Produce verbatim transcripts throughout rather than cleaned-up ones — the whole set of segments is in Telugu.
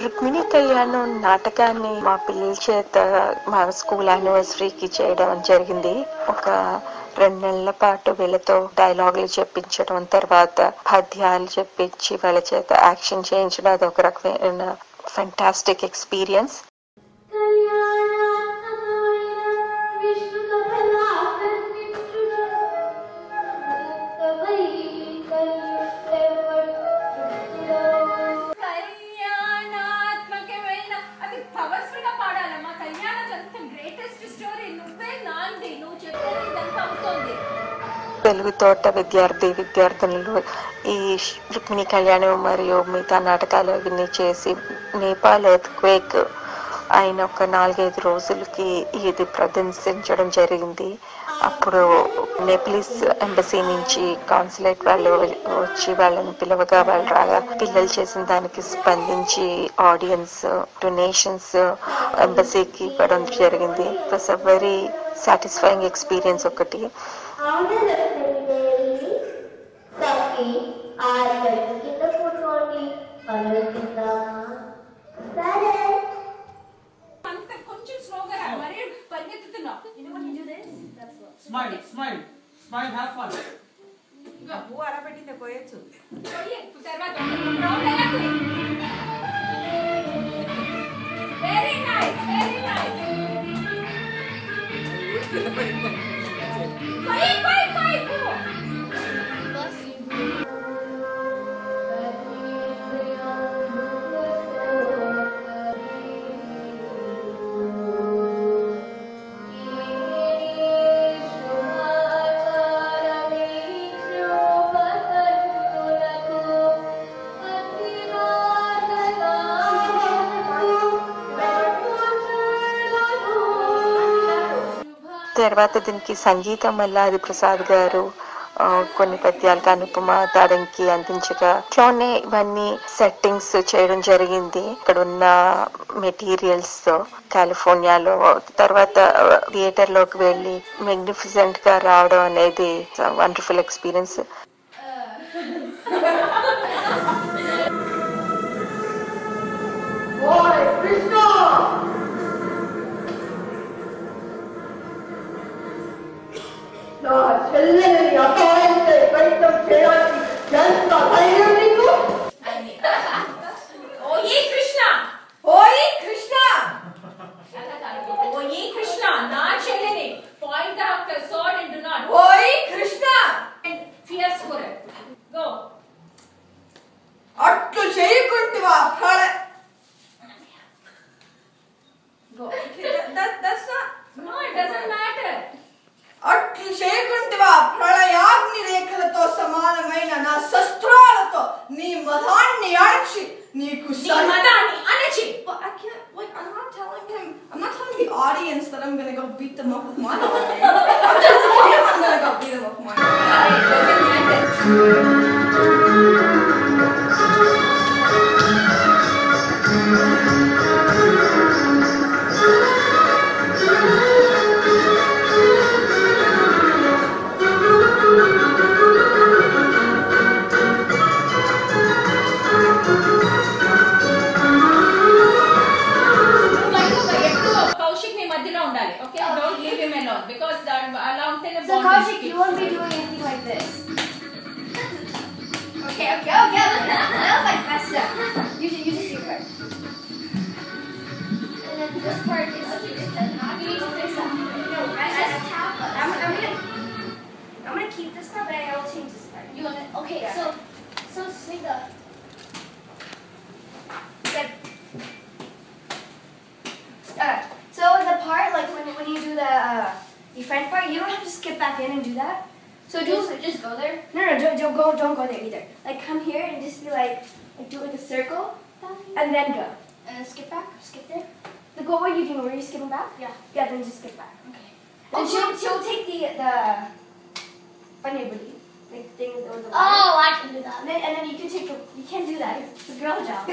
రుక్మిణి కళ్యాణం నాటకాన్ని మా పిల్లల చేత మా స్కూల్ యానివర్సరీకి చేయడం జరిగింది. ఒక రెండు నెలల పాటు వీళ్ళతో డైలాగులు చెప్పించడం, తర్వాత పద్యాలు చెప్పించి వాళ్ళ చేత యాక్షన్ చేయించడం, అది ఒక రకమైన ఫెంటాస్టిక్ ఎక్స్పీరియన్స్. తెలుగు తోట విద్యార్థి విద్యార్థులు ఈ రుక్మిణి కళ్యాణం మరియు మిగతా నాటకాలు అవన్నీ చేసి నేపాల్ ఎర్త్ క్వేక్ అయిన ఒక నాలుగైదు రోజులకి ఇది ప్రదర్శించడం జరిగింది. అప్పుడు నేపాలీస్ ఎంబసీ నుంచి కాన్సులేట్ వాళ్ళు వచ్చి వాళ్ళని పిలవగా వాళ్ళు రాగా పిల్లలు చేసిన దానికి స్పందించి ఆడియన్స్ డొనేషన్స్ ఎంబసీకి ఇవ్వడం జరిగింది. It was a very satisfying experience ఒకటి. Smile, smile, smile, have fun. Who are repeating the poetry? Very nice, very nice. Bye, bye, bye, go. తర్వాత దీనికి సంగీతం వల్ల అది ప్రసాద్ గారు కొన్ని పద్యాలకు అనుపమ తాడంకి అందించగా ఇట్లానే ఇవన్నీ సెట్టింగ్స్ చేయడం జరిగింది. ఇక్కడ ఉన్న మెటీరియల్స్ కాలిఫోర్నియాలో. తర్వాత థియేటర్ లోకి వెళ్ళి మ్యాగ్నిఫిసెంట్ గా రావడం అనేది వండర్ఫుల్ ఎక్స్పీరియన్స్. చెల్లెని అపాయింటే ప్రయత్నం చేయాలి. ఎంత ధైర్యం నీకు? ఓయే కృష్ణ, ఓయే కృష్ణ, ఓయే కృష్ణ, నా చెల్లెని point of the sword and do not. ఓయే Krishna and fierce for it. Go. అట్లు చేయకుంటివా ఫల. Go. That that's not. No, it doesn't matter. అట్లు చేయకుంటివా ప్రళయాగ్ని రేఖలతో సమానమైన నా శస్త్రాలతో నీ మదాన్ని అణచి నీకు మదాన్ని అణచి. But I can't, like, I'm not telling him, I'm not telling the audience that I'm gonna go beat them up with my money. I'm telling him I'm gonna go beat them up with my money. Because that along ten so Kaushik, you won't be doing anything like this. Okay, okay, okay. That was like messed up. You just, you just do it. And then this part is okay. You need to fix that. No, I just tap. I'm, I'm gonna, I'm gonna keep this part, but I will change this part. You want it? Okay, yeah. so, so swing the. Good. Uh, so the part like when when you do the. Uh, The front part, you don't have to skip back in and do that. So do just, just go there. No, no, don't, don't go, don't go there either. Like come here and just be like, like do like a circle, and then go. And then skip back, skip there. The go what you doing? Were you skipping back? Yeah. Yeah, then just skip back. Okay. Then oh, she'll she'll take the the funny booty, like thing with the. Oh, I can do that. And then, and then you can take the. You can't do that. It's a girl job.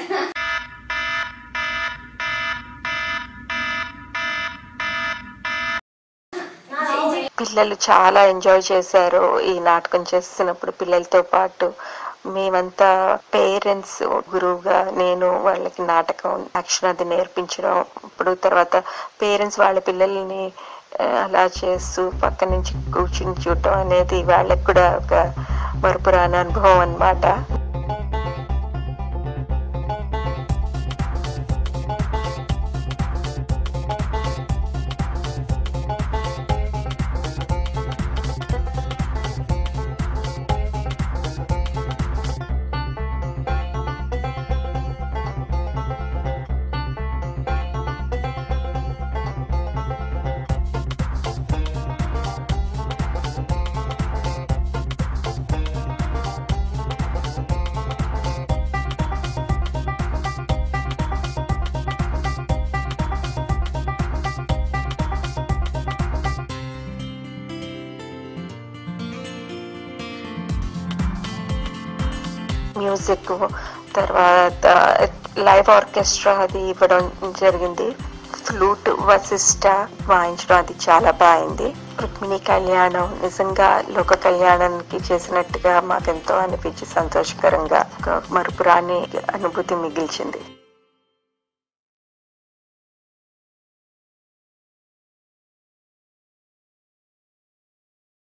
పిల్లలు చాలా ఎంజాయ్ చేశారు ఈ నాటకం చేస్తున్నప్పుడు. పిల్లలతో పాటు మేమంతా పేరెంట్స్, గురువుగా నేను వాళ్ళకి నాటకం యాక్షన్ అది నేర్పించడం, ఇప్పుడు తర్వాత పేరెంట్స్ వాళ్ళ పిల్లల్ని అలా చేస్తూ పక్క నుంచి కూర్చుని చూడటం అనేది వాళ్ళకి కూడా ఒక మరుపురాని అనుభవం అన్నమాట. మ్యూజిక్ తర్వాత లైవ్ ఆర్కెస్ట్రా అది ఇవ్వడం జరిగింది. ఫ్లూట్ వశిష్ట వాయించడం అది చాలా బాగుంది. రుక్మిణి కళ్యాణం నిజంగా లోక కళ్యాణానికి చేసినట్టుగా మాకెంతో అనిపించి సంతోషకరంగా ఒక మరుపురాని అనుభూతి మిగిల్చింది.